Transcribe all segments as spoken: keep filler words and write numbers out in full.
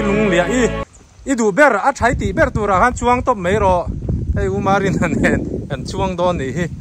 lung lia i i du ber a thai ti ber tu ra han chuang top mai ro ei umarin han hen kan chuang don ni hi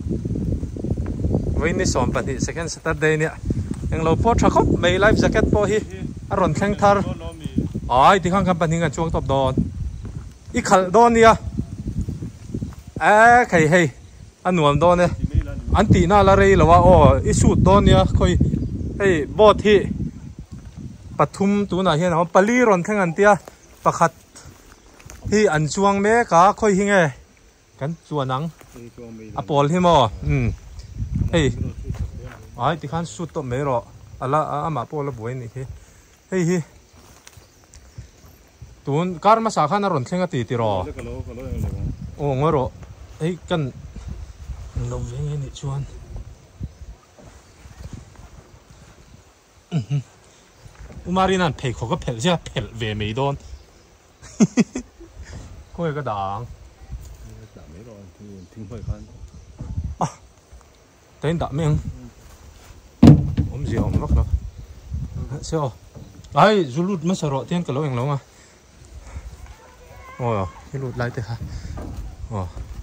với ní sòm bận thì second Saturday nè anh lâu po thắc mấy life jacket po hi à rộn khen thar ai thì không cầm bận thì ngàn chuông top đòn ít khẩn đòn nè à cái hay anh nuông đòn nè anh tí na là đây là wa ô ít sụt đòn nè coi hey bot hi pathum tu na hian pali ron khen anh tia pakhat hi anh chuang me cả coi hi nghe kan chuan nắng apol hi mo um hey ai thì khán sút tôm mấy rồi à là à mà po là buổi này thế hey hi tuôn car mà sao khán nó rộn khen cái tí rồi ồ ngồi rồi hey cần lâu vậy nghe này chuan umarina pay khó cái pay chứ pay về mấy đòn coi cái đảng tên đã miếng ôm gì ôm lóc đó sao ai du lụt mất sợ rồi tiên cái lỗ hàng lỗ à ôi cái lụt lại thế hả ồ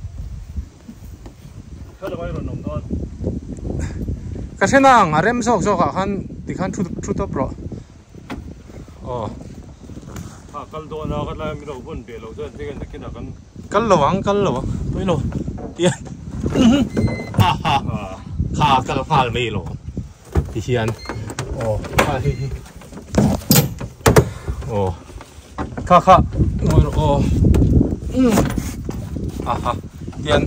cái xe nàng à rem sọc sọc à han thì han chút chút top rồi ồ cái đồ nào cái này mình đâu vẫn để lâu rồi thì cái cái nào cái cái lỗ ang cái lỗ tôi lỗ tiền ha ha khá cái phal mấy lỗ thì hiền ồ khá hi hi ồ khá khá ngồi rồi ồ um à ha hiền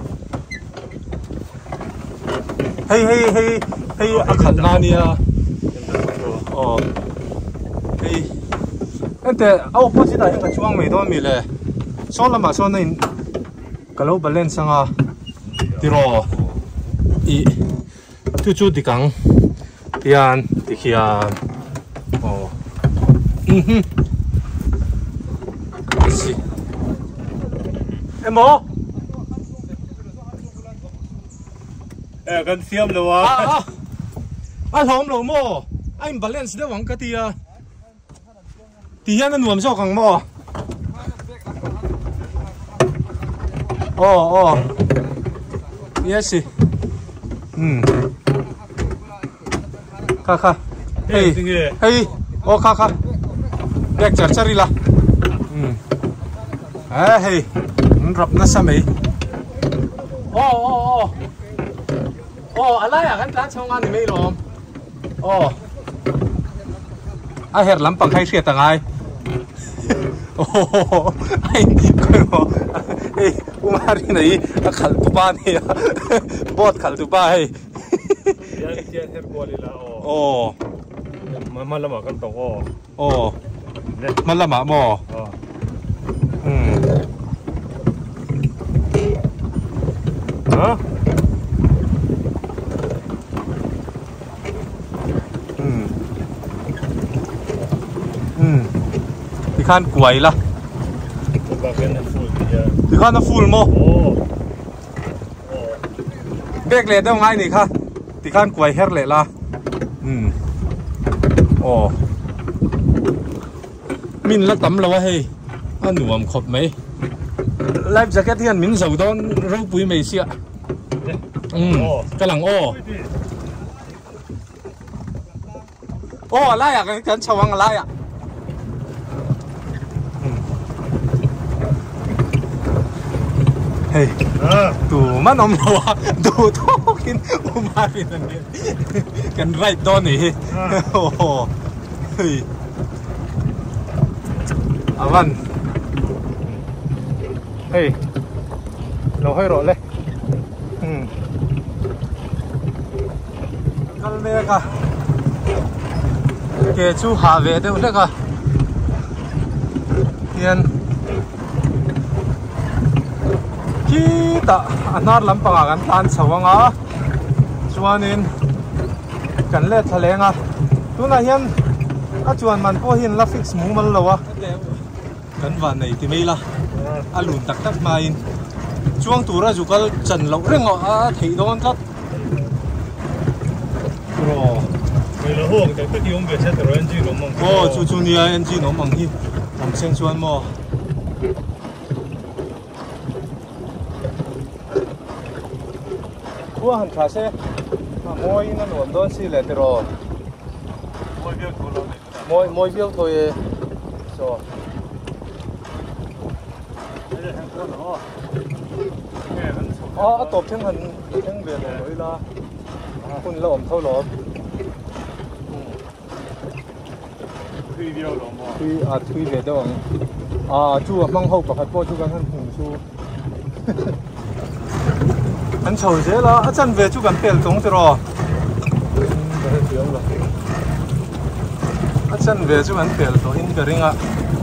hey hey hey hey akhan na nia ồ hey anh thế ao po chỉ là những cái chuang mấy đó mi lệ số là mà số này cái lỗ balance sang à thì rồi i tu chu đi căng tiền thì kia ồ um em mô ê cần xiêm rồi à à anh không đâu mô anh balance để vắng cái tia thì anh nuông sao càng mô ồ ồ yes um kha kha hey hey oh kha kha bek char chari la um ah hey rap na sa mai oh oh oh oh alai à kan tla chong an ni mai lom oh a her lam pang khai sia tangai oh ai ko hey umari này khal tu ba này bot khal tu ba hay yan yan her bol la oh mà mà làm cái tàu oh mà làm mà mò um hả um um thì khan quậy la thì khan nó full mo bek le đâu ngay này khan thì khan quậy her le la um ồ min là tắm là hay anh nuông khop mấy life jacket thì anh min sầu đó râu bụi mấy xịa um cái lằng ô ô lại à cái cái chào anh lại à hey tu mana om lawa tu tokin umarin nanti kan right down nih oh hey awan hey lo hơi rồi lên hmm kal me ka ke chu ha ve de le ka hian kita anar lampang kan tan sawanga chuanin kan le thalenga tuna hian a chuan man po hin la fix mu mal lawa kan van nei ti meila alun tak tak main chuang tura jukal chan lo rengo a thei don kat rồi là hông cái cái ông về sẽ tự nhiên chỉ nó mong ô chú chú nia engine nó mong hi làm sen chuan mo qua hẳn khá xe mà môi nó nổm đón xí lệ rồi môi việc của nó môi môi việc thôi rồi ờ tập thêm hẳn thêm về rồi làคุณละอมเท่าหลอม tùy điều đó mà tùy à tùy về đâu à chú à mang hậu bạc hạt po chú gần hơn hùng chú anh chầu dễ là anh chân về chú gần bèn giống thế rồi anh chân về chú gần bèn rồi in cái ring à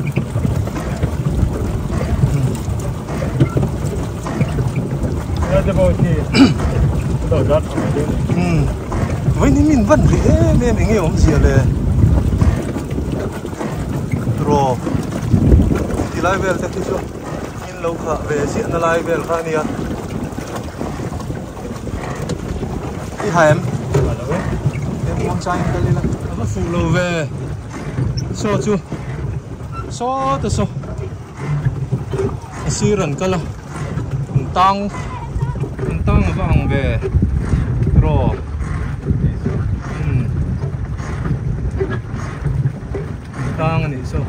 ra cho bao nhiêu đợt đất với những mình vẫn dễ nên mình nghe ông gìเลยrồi thì lại về sẽ thích chưa in lâu khá về diện là lại về khá nia đi hẻm em mong trai cái này là nó phụ lâu về so chưa so từ so xí rần cái là tăng tăng vàng về rồi tăng này so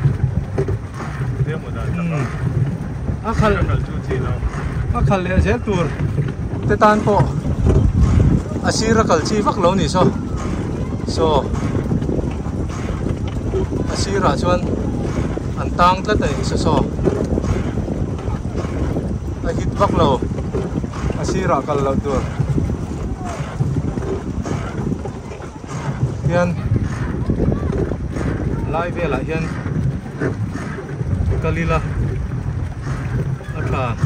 à khal à khal le je tur te tan po asira kal chi vak lo ni so so asira chuan an tang tla tai so so a hit vak lo asira kal lo tur hian lai ve la hian kalila atha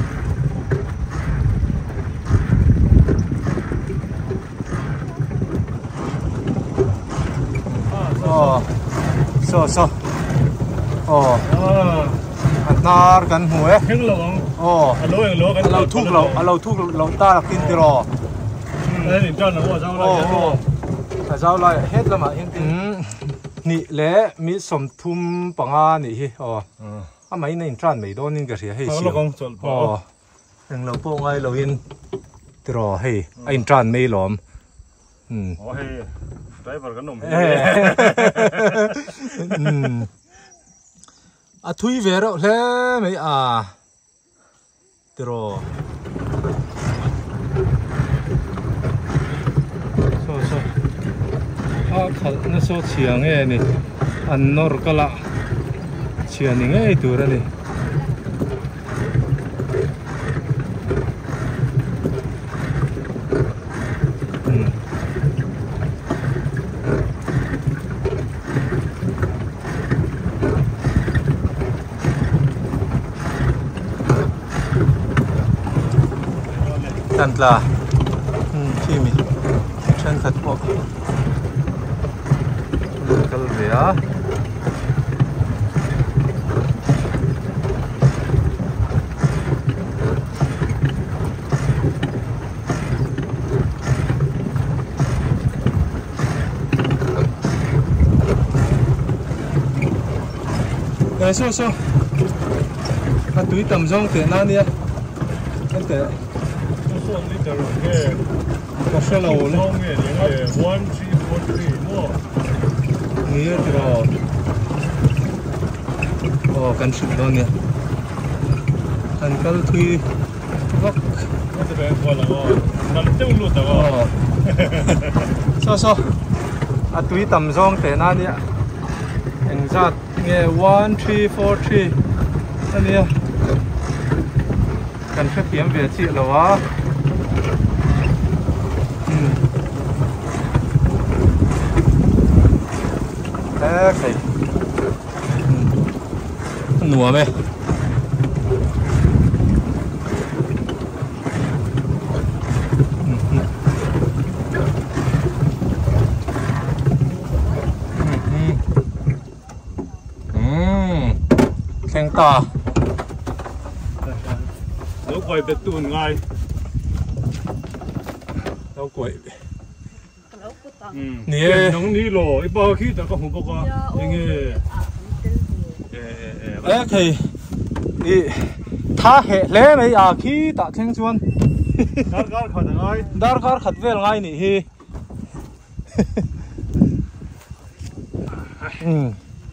oh so so oh nar kan hue heng lo oh alo heng lo kan alo thuk lo alo thuk lo ta kin ti ro đây thì cho nó qua sau lại oh ta sau lại hết là mà hiện tin nị lẽ mi som thum panga nị hi oh à mấy này tràn mấy đôi nên cái gì hay xíu oh thằng lâu po ngay lâu in ti ro hay anh tràn mấy lom hm oh hay driver cái nồng hm à thui về rồi lẽ mấy à ti ro so so à khal nó so chiang nghe nè anh nor kala chiang nè nghe tu ra nè tan là khi mình chân thật bộ cái gì á cái số số cái túi tầm rong tiền nào đi anh tiền số liter cái có số lâu luôn cái những one three four three more nghĩa rồi oh kan ship đó nè kan kal thui vak nó sẽ phải qua là nằm trong luôn đó so so à túi tầm rong tiền nào đi anh ra nghe one three four three anh đi cần phải kiếm về chị là quá thế phải nùa mày khen to nếu quay bê tuôn ngay đâu quậy nè nông ní lò ít bao khi ta có hùng bốc à nghe ê thì đi tha hệ lẽ mấy à khi tạ khen chuan gar gar khát ngay dar gar khát về ngay nị hi ừ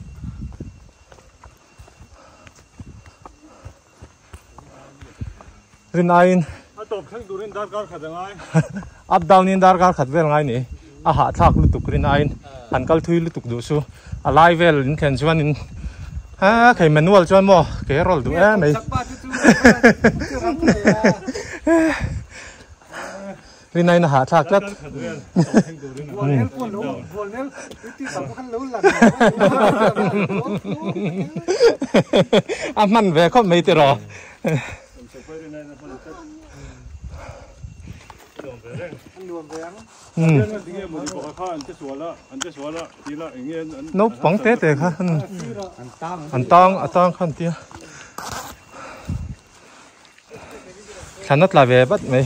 rin ain top khang durin dar gar khát ngay up down in dar gar khát về ngay nị à hạ thác lu tục rin ain han kal thui lu tục du su a lai vel in khen chuan in ha cái manual chuan mo cái roll du e này rin ain hạ thác lát à man về có mấy tiền rồi nấu bóng tết để khá ăn tang ăn tang khăn tia khăn nát là về bắt mày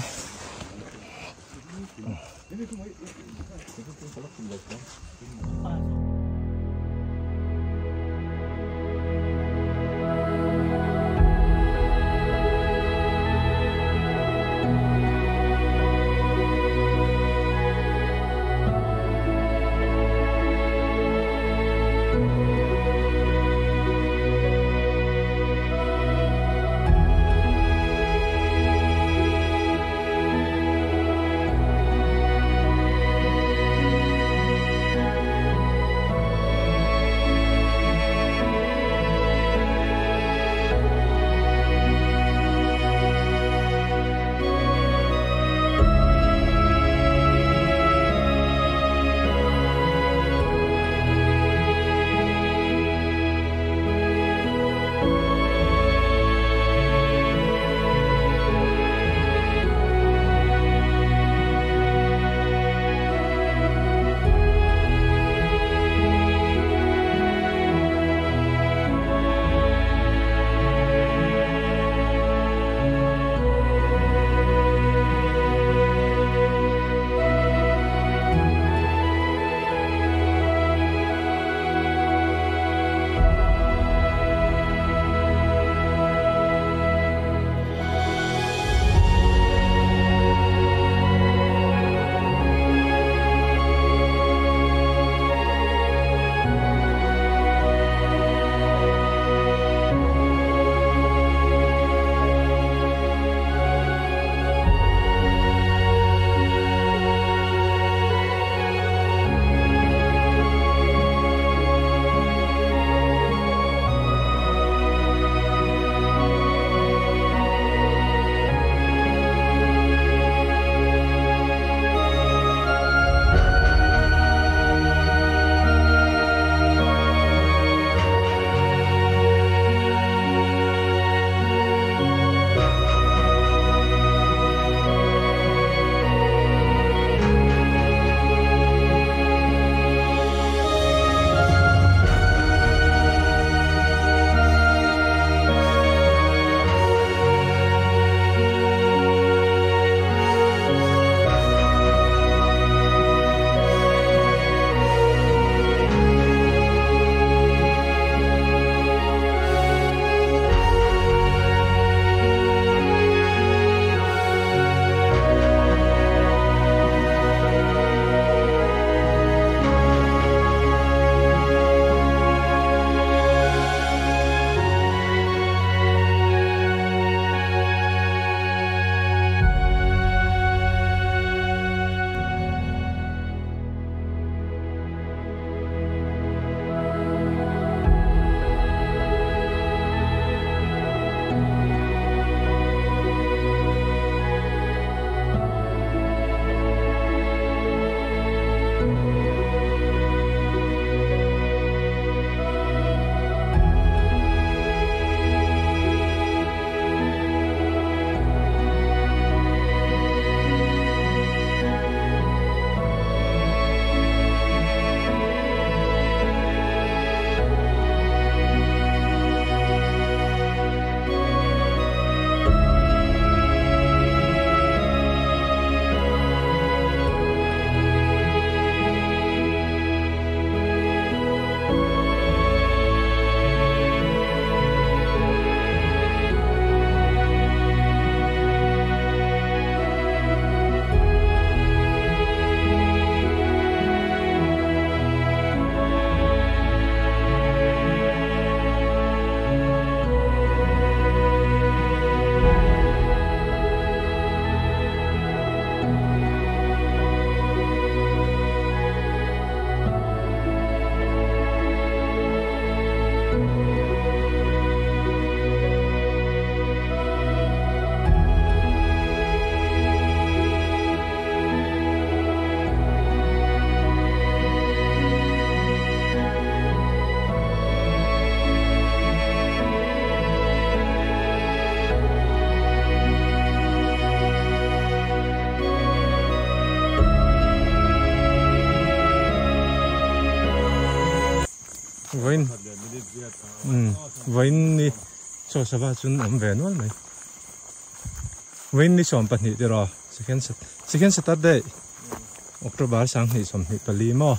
Vain ni cho sava chun om ve nual mai. Vain ni som pahnih ti ro second second Saturday October sang ni som ni pali mo.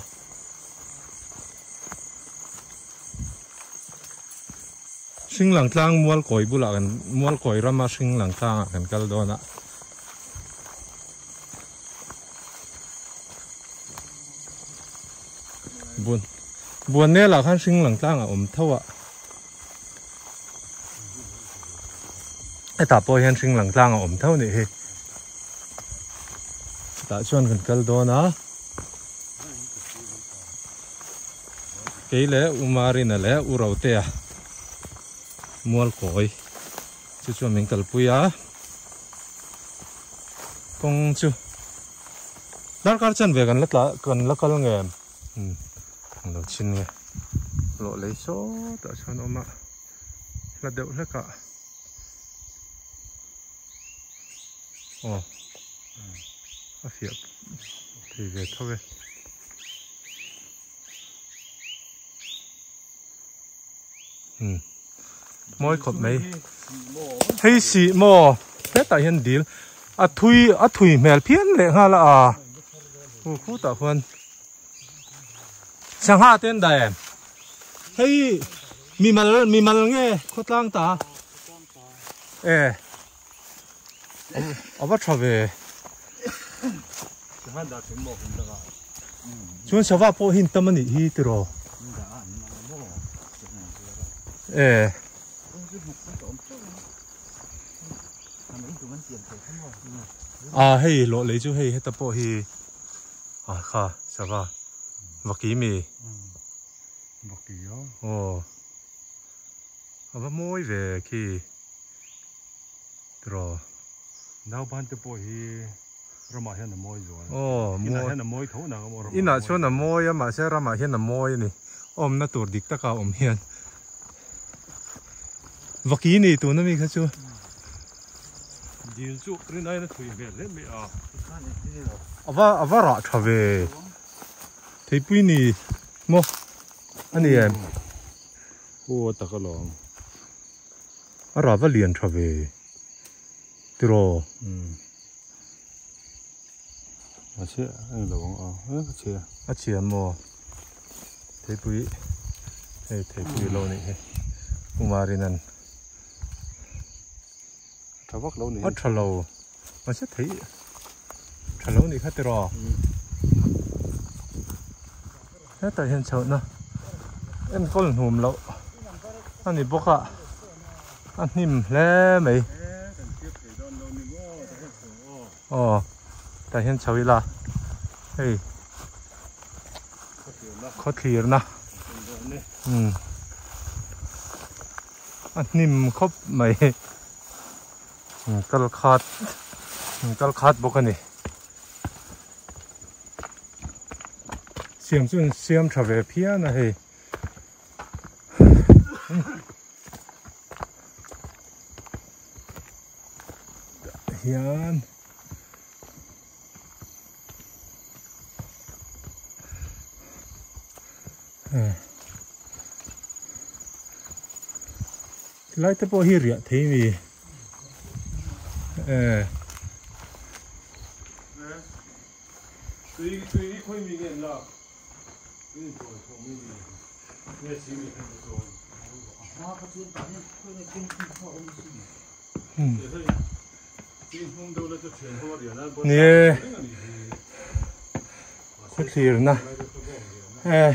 Sing lang tlang mual koi bula kan mual koi rama sing lang tlang kan kal do na. Buồn buồn nè là khăn sinh lằng tlang à ôm thâu ạ. Ai ta bôi khăn sinh lằng tlang à ôm thâu này. Ta chọn cần cal đó na. Cái lẽ umari nè lẽ urau te à. Mual koi. Chú chọn mình cal pui à. Công chú. Dar kar chân về gần lát lá gần lát cal nghe. Lo chin nghe lo lấy số tại sao nó mà là đậu hết cả ồ à phía thì về thôi ừ mỗi cột mấy hay xì mò hết tại hiện đi à thui à thui mèo phiến lệ ha là à khu khu tạo hơn sang hạ tên đại hey mi mal mi mal nghe khốt lang ta ê ở bắt trở về chúng sao vào po hin tâm anh hi từ rồi ê à hey lộ lấy chú hey hết tập po hi à kha sao vào vật kỹ mì vật kỹ đó ồ à môi về khi rồi nào ban từ bôi rama hiện là môi rồi ồ môi hiện là môi thấu nào mà in là chỗ là môi mà sẽ rama hiện là môi này ôm nó tụt địch tất cả ôm hiện vật kỹ này tụi nó mi cái chú điều chú cái này nó thủy về lên mẹ à à vợ à vợ rõ trở về thấy bui nì mò anh em ô ta cái lòng à rõ vợ liền trở về từ rồi à chứ anh lòng à à chứ à chia mò thấy bui thấy thấy bui lâu này umari nan tháo vác lâu này à tháo lâu mà sẽ thấy tháo lâu này khác từ rồi thế tại hiện chỗ nó em có lần hùm lậu anh đi bốc ạ anh nhìm lẽ mấy ồ tại hiện chỗ là hey có thiệt na ừ anh nhìm khóc mấy cái khát cái khát bốc anh xem chung xem trở về phía này hiện lại tới bao nhiêu rượu thế mi ê tùy tùy đi khơi mình hiện là cái gì rồi không mình nghe chỉ mình không rồi hoa có chuyện tại nên khơi này kinh không có ông gì kinh không đâu là cho chuyện hoa điểm này nè có thiệt na ê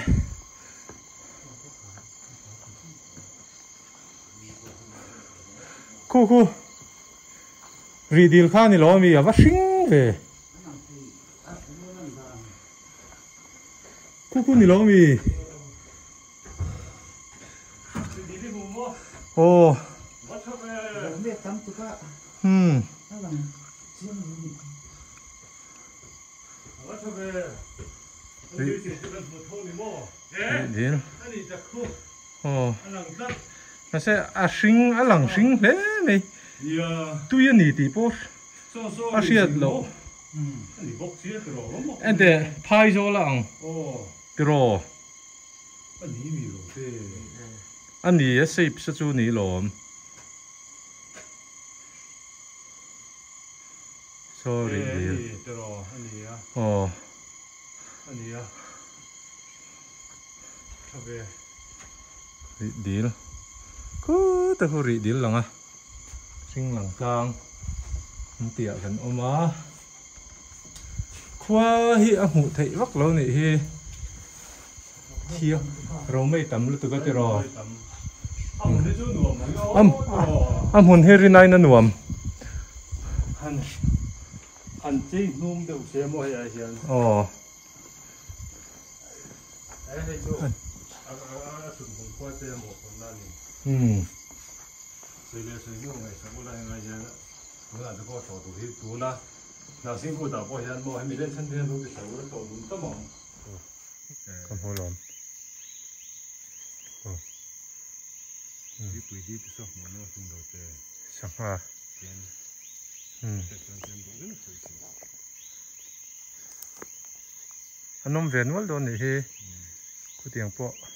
cô cô vì điều khác thì lo mi à vắt sinh về cô cô thì lo mi ồ ừm gì ồ nó sẽ à sinh à lằng sinh đấy mày tuy nhiên thì bố à xịt lộ anh để phai cho lằng rồi anh đi ship sẽ chú ní lồm sorry đi rồi anh đi à ồ anh đi à thôi về deal cứ ta có deal lòng à sinh lòng sang tiệt gần ôm á qua hi à hụt thấy vắt lâu này hi thiêu rồi mấy tấm lúc tôi có thể rồi âm âm hồn hi rin này nó nuông anh anh chỉ nuông được xe mua hay gì ồ ấy hay chú à à à sụn hồn qua xe một conนั่นอืม随便随用哎，什么来那些，我那这个小东西多呢，那辛苦打保险，我还没得春天都给手了，搞弄这么。 咁好諗，哦， 你规定不是我那听到的， 想下， 天， 嗯， 这春天都跟回事。 อันนมเวียนวัลโดนนี่ฮีกูเตียงปอ